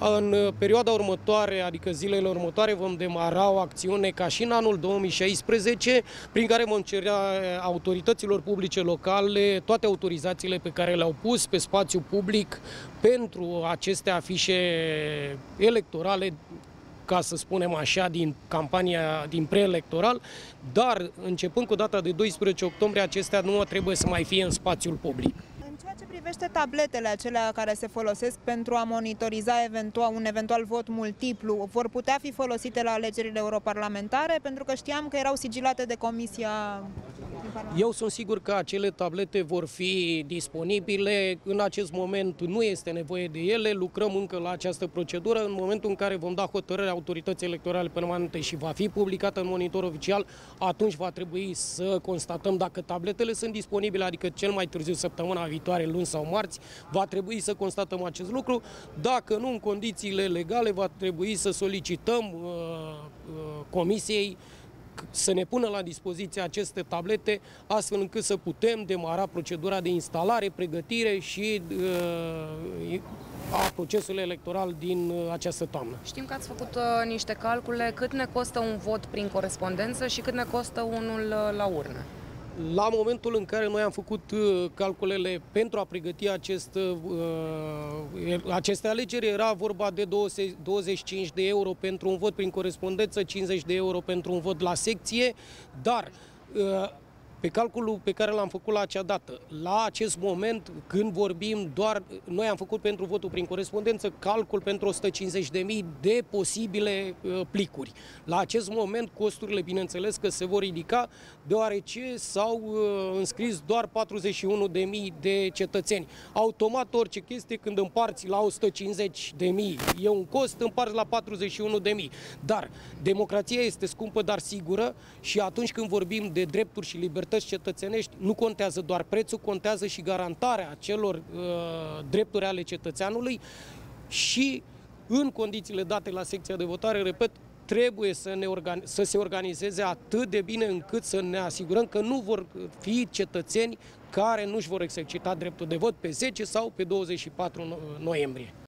În perioada următoare, adică zilele următoare, vom demara o acțiune ca și în anul 2016, prin care vom cere autorităților publice locale toate autorizațiile pe care le-au pus pe spațiu public pentru aceste afișe electorale, ca să spunem așa, din campania, din preelectoral, dar începând cu data de 12 octombrie, acestea nu trebuie să mai fie în spațiul public. În ceea ce privește tabletele acelea care se folosesc pentru a monitoriza un eventual vot multiplu, vor putea fi folosite la alegerile europarlamentare? Pentru că știam că erau sigilate de Comisia din Parlament. Eu sunt sigur că acele tablete vor fi disponibile. În acest moment nu este nevoie de ele. Lucrăm încă la această procedură. În momentul în care vom da hotărârea autorității electorale permanente și va fi publicată în monitor oficial, atunci va trebui să constatăm dacă tabletele sunt disponibile, adică cel mai târziu săptămâna viitoare, luni sau marți, va trebui să constatăm acest lucru. Dacă nu, în condițiile legale, va trebui să solicităm Comisiei să ne pună la dispoziție aceste tablete, astfel încât să putem demara procedura de instalare, pregătire și a procesului electoral din această toamnă. Știm că ați făcut niște calcule, cât ne costă un vot prin corespondență și cât ne costă unul la urnă. La momentul în care noi am făcut calculele pentru a pregăti aceste alegeri, era vorba de 25 de euro pentru un vot prin corespondență, 50 de euro pentru un vot la secție, dar pe calculul pe care l-am făcut la acea dată, la acest moment, când vorbim doar, noi am făcut pentru votul prin corespondență calcul pentru 150.000 de posibile plicuri. La acest moment, costurile, bineînțeles că se vor ridica, deoarece s-au înscris doar 41.000 de cetățeni. Automat, orice chestie, când împarți la 150.000 e un cost, împarți la 41.000. Dar democrația este scumpă, dar sigură, și atunci când vorbim de drepturi și libertăți cetățenești, nu contează doar prețul, contează și garantarea acelor drepturi ale cetățeanului și în condițiile date la secția de votare, repet, trebuie să se organizeze atât de bine încât să ne asigurăm că nu vor fi cetățeni care nu își vor exercita dreptul de vot pe 10 sau pe 24 noiembrie.